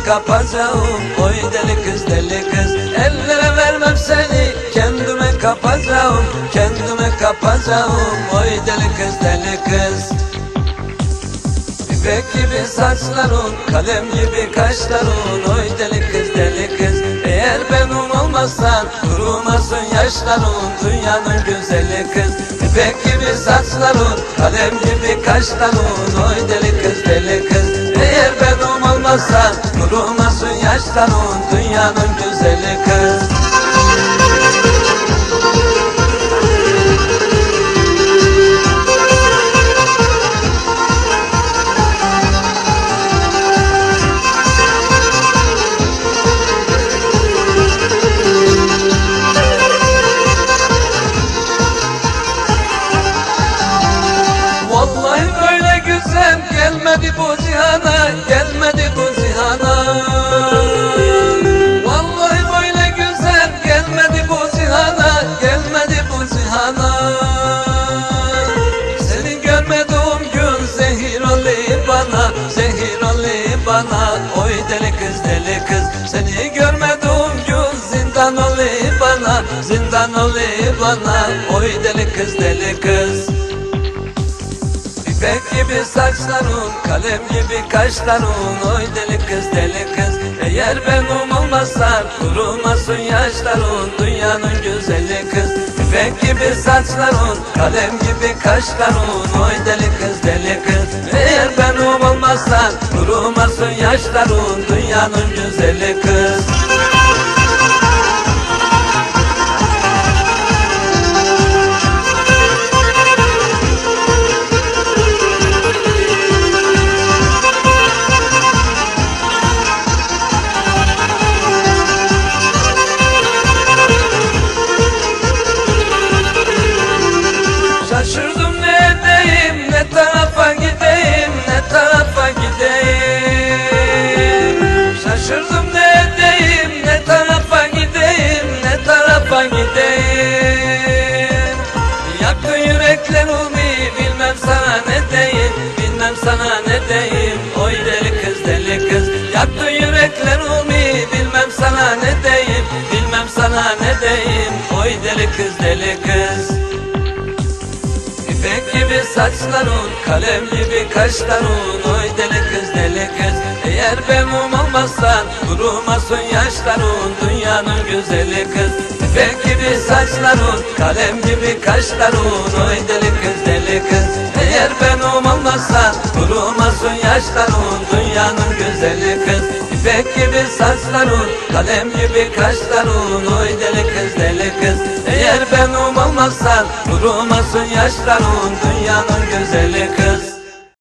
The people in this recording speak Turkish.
kapacağım. Oy deli kız deli kız, ellere vermem seni, kendime kapacağım, kendime kapacağım. Oy deli kız deli kız. İpek gibi saçların, kalem gibi kaşların. Oy deli kız deli kız, eğer benim olmazsan kurumasın yaşların. Dünyanın güzeli kız. İpek gibi saçların, kalem gibi kaşların. Oy deli kız deli kız, eğer benim olmazsan kurumasın yaşların. Dünyanın güzeli kız. Gelmedi bu cihana, gelmedi bu cihana. Vallahi böyle güzel gelmedi bu cihana, gelmedi bu cihana. Seni görmediğim gün zehir oluyor bana, zehir oluyor bana. Oy deli kız deli kız, seni görmediğim gün zindan oluyor bana, zindan oluyor bana. Oy deli kız deli kız. İpek gibi saçların, kalem gibi kaşların. Oy deli kız deli kız, eğer benim olmazsan kurumasın yaşların. Dünyanın güzeli kız. İpek gibi saçların, kalem gibi kaşların. Oy deli kız deli kız, eğer benim olmazsan kurumasın yaşların. Dünyanın güzeli kız. Şaşırdım ne edeyim, ne tarafa gideyim, ne tarafa gideyim. Şaşırdım ne edeyim, ne tarafa gideyim, ne tarafa gideyim. Yaktı yüreklerimi, bilmem sana ne deyim, bilmem sana ne deyim. Oy deli kız deli kız, yaktı yüreklerimi, bilmem sana ne deyim, bilmem sana ne deyim. Oy deli kız deli kız. İpek gibi saçların, kalem gibi kaşların. Oy deli kız deli kız, eğer benim olmazsan kurumasın yaşların. Dünyanın güzeli kız. İpek gibi saçların, kalem gibi kaşların. Oy deli kız deli kız, eğer benim olmazsan kurumasın yaşların. Dünyanın güzeli kız. İpek gibi saçların, kalem gibi kaşların. Oy deli kız deli kız, eğer benim olmazsan kurumasın yaşların. Dünyanın